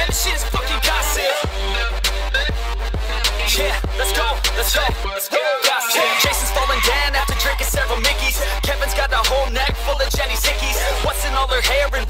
man, this shit is fucking gossip. Yeah, let's go, let's go, let's go. Gossip. Jason's falling down after drinking several Mickeys. Kevin's got a whole neck full of Jenny's hickeys. What's in all her hair and